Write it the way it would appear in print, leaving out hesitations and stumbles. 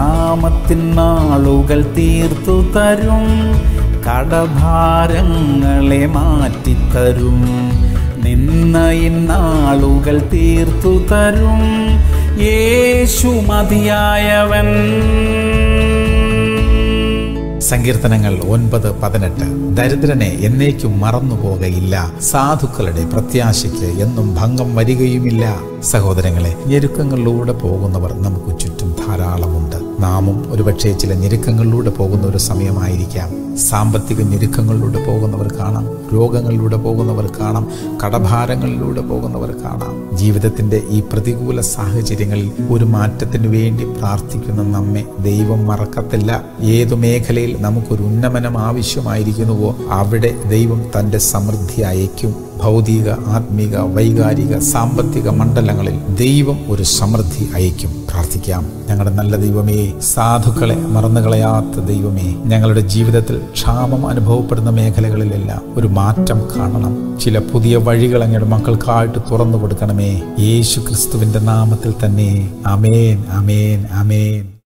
ക്ഷാമത്തിൻ നാളുകൾ തീർത്തു തരും, കടഭാരങ്ങളെ മാറ്റിത്തരും. നിന്നയിൻ നാളുകൾ തീർത്തു തരും, യേശു മതിയായവൻ. സങ്കീർത്തനങ്ങൾ 9:18. ദരിദ്രനെ എന്നേക്കും മറന്നുപോകയില്ല, സാധുക്കളുടെ പ്രത്യാശയ്ക്ക് എന്നും ഭംഗം വരികയുമില്ല. സഹോദരങ്ങളെ, ഞെരുക്കങ്ങളിലൂടെ പോകുന്നവർ നമുക്ക് ചുറ്റും ധാരാളമുണ്ട്. നാമും ഒരുപക്ഷെ ചില ഞെരുക്കങ്ങളിലൂടെ പോകുന്ന ഒരു സമയമായിരിക്കാം. സാമ്പത്തിക ഞെരുക്കങ്ങളിലൂടെ പോകുന്നവർ കാണാം, രോഗങ്ങളിലൂടെ പോകുന്നവർ കാണാം, കടഭാരങ്ങളിലൂടെ പോകുന്നവർ കാണാം. ജീവിതത്തിന്റെ ഈ പ്രതികൂല സാഹചര്യങ്ങളിൽ ഒരു മാറ്റത്തിനു വേണ്ടി പ്രാർത്ഥിക്കുന്ന നമ്മെ ദൈവം മറക്കത്തില്ല. ഏതു മേഖലയിൽ നമുക്കൊരു ഉന്നമനം ആവശ്യമായിരിക്കുന്നുവോ അവിടെ ദൈവം തൻ്റെ സമൃദ്ധി അയക്കും. ഭൗതിക, ആത്മീക, വൈകാരിക, സാമ്പത്തിക മണ്ഡലങ്ങളിൽ ദൈവം ഒരു സമൃദ്ധി അയക്കും. പ്രാർത്ഥിക്കാം. ഞങ്ങളുടെ നല്ല ദൈവമേ, സാധുക്കളെ മറന്നുകളയാത്ത ദൈവമേ, ഞങ്ങളുടെ ജീവിതത്തിൽ ക്ഷാമം അനുഭവപ്പെടുന്ന മേഖലകളിലെല്ലാം ഒരു മാറ്റം കാണണം. ചില പുതിയ വഴികൾ അങ്ങയുടെ മക്കൾക്കായിട്ട് തുറന്നു കൊടുക്കണമേ. യേശു ക്രിസ്തുവിന്റെ നാമത്തിൽ തന്നെ. ആമേൻ, ആമേൻ, ആമേൻ.